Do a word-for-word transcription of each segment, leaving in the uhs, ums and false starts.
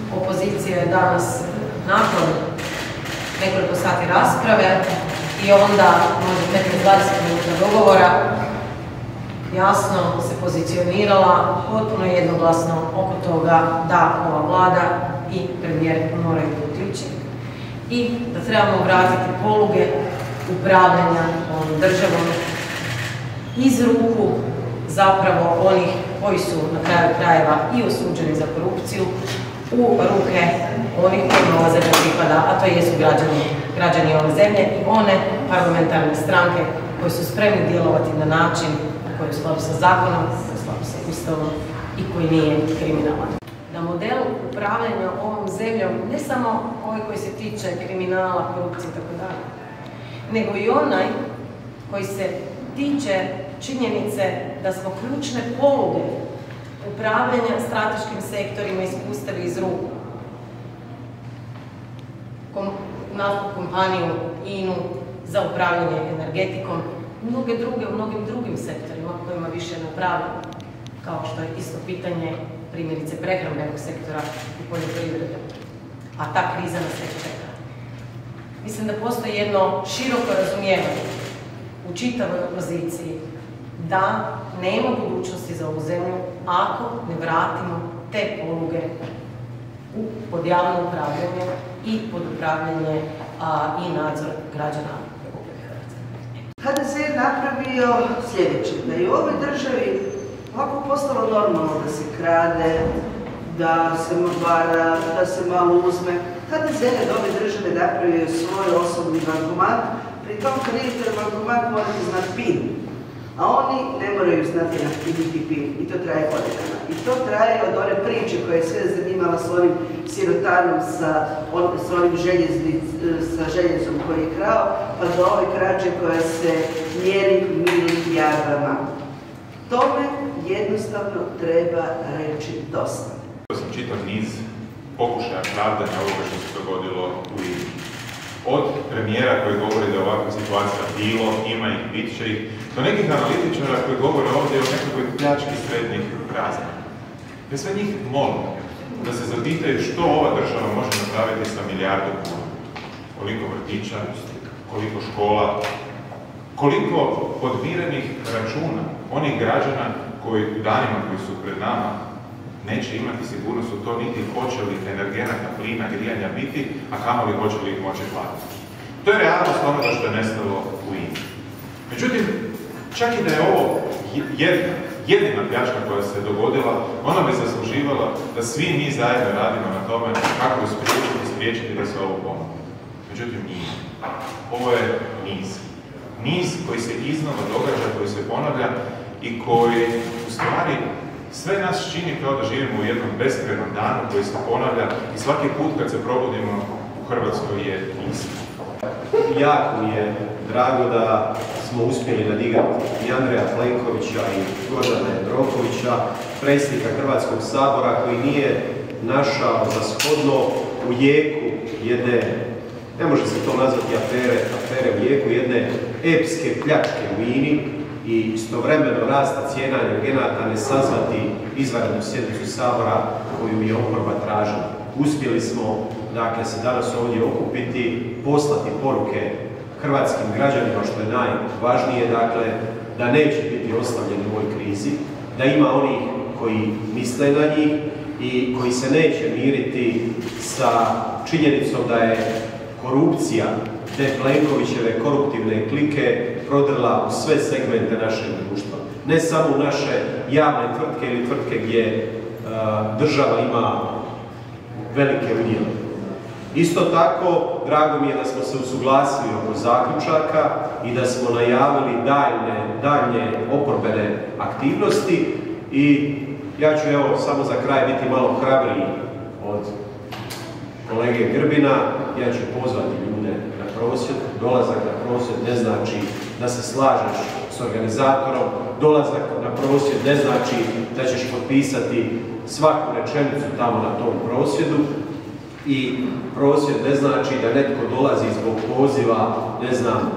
opozicija je danas nakon nekoliko sati rasprave i onda možda petnaest do dvadeset minuta dogovora jasno se pozicionirala potpuno jednoglasno oko toga da ova vlada i premijer moraju otići i da trebamo vratiti poluge upravljanja ovom državom iz ruku zapravo onih koji su na kraju krajeva i osuđeni za korupciju u ruke onih kojima ova zemlja pripada, a to jesu građani, građani ove zemlje i one parlamentarne stranke koje su spremni djelovati na način koji je u skladu sa zakonom, koji je u skladu sa Ustavom i koji nije kriminalan. Da model upravljanja ovom zemljom, ne samo ovaj koji se tiče kriminala, korupcije itd., nego i onaj koji se tiče činjenice da smo ključne poluge upravljanja strateškim sektorima ispustili iz ruku. Naftnu kompaniju I N A U za upravljanje energetikom, mnoge druge u mnogim drugim sektorima kojima više je napravljeno, kao što je isto pitanje primjerice prehrambenog sektora i poljoprivrede, a ta kriza nas već čeka. Mislim da postoji jedno široko razumijevanje u čitavoj opoziciji da nema budućnosti za ovu zemlju ako ne vratimo te poluge u pod javno upravljanje i pod upravljanje a, i nadzor građana Republike Hrvatske. H D Z je napravio sljedeće, da je u ovoj državi ovako postalo normalno da se krade, da se vara, da se malo uzme. H D Z je od ove države napravio svoj osobni bankomat, pri tom kad idete na bankomat morate znati PIN, a oni ne moraju znati napisati PIN i to traje godinama. I to traje od one priče koja je sve zanimala s onim sirotanom sa, s onim željeznic, sa željezom koji je krao, pa do ove krađe koja se mjeri milijardama. Tome jednostavno treba reći dosta. To sam čitav niz pokušaja pravdanja ovoga što se dogodilo u I N A. Od premijera koji govori da je ovakva situacija bilo, ima ih, bit će ih, do nekih analitičara koji govore ovdje o nekakvoj pljački srednjih razmjera. Ja sve njih molim da se zapitaju što ova država može napraviti sa milijardu kuna. Koliko vrtića, koliko škola, koliko podmirenih računa onih građana koji u danima koji su pred nama neće imati sigurnost u to niti hoće li energenata, plina, grijanja biti, a kamoli hoće li ih moći platiti. To je realnost onoga što je nestalo u I N A. Međutim, čak i da je ovo jedna, jedina pljačka koja se dogodila, ona bi zasluživala da svi mi zajedno radimo na tome kako uspriječiti i spriječiti da se ovo pomogne. Međutim, nije. Ovo je niz. Niz koji se iznova događa, koji se ponavlja i koji u stvari sve nas čini kao da živimo u jednom beskrajnom danu koji se ponavlja i svaki put kad se probudimo u Hrvatskoj je isto. Jako mi je drago da smo uspjeli nadigrati i Andreja Plenkovića i Gordana Jandrokovića, predsjednika Hrvatskog sabora, koji nije našao za shodno u jeku jedne, ne može se to nazvati afere, afere u jeku, jedne epske pljačke u I N A i istovremeno rasta cijena energenata ne sazvati izvanrednu sjednicu Sabora koju je oporba tražila. Uspjeli smo, dakle, se danas ovdje okupiti, poslati poruke hrvatskim građanima, što je najvažnije, dakle, da neće biti ostavljeni u ovoj krizi, da ima onih koji misle na njih i koji se neće miriti sa činjenicom da je korupcija te Plenkovićeve koruptivne klike prodrla u sve segmente našeg društva. Ne samo u naše javne tvrtke ili tvrtke gdje uh, država ima velike udjele. Isto tako, drago mi je da smo se usuglasili oko zaključaka i da smo najavili daljne, daljnje oporbene aktivnosti i ja ću evo samo za kraj biti malo hrabriji od kolege Grbina. Ja ću pozvati ljude na prosvjed. Dolazak na prosvjed ne znači da se slažeš s organizatorom. Dolazak na prosvjed ne znači da ćeš potpisati svaku rečenicu tamo na tom prosvjedu. I prosvjed ne znači da netko dolazi zbog poziva, ne znam,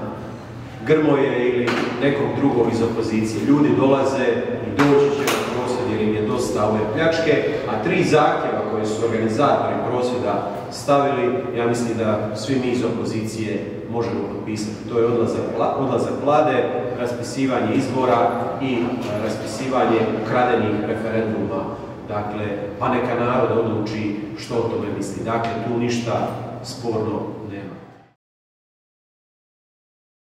Grmoje ili nekog drugog iz opozicije. Ljudi dolaze i doći će na prosvjed jer im je dosta dosta ove pljačke, a tri zahtjeva koje su organizatori prosvjeda stavili, ja mislim da svi mi iz opozicije možemo potpisati. To je odlazak, odlazak vlade, raspisivanje izbora i raspisivanje ukradenih referenduma. Dakle, pa neka narod odluči što o tome misli. Dakle, tu ništa sporno nema.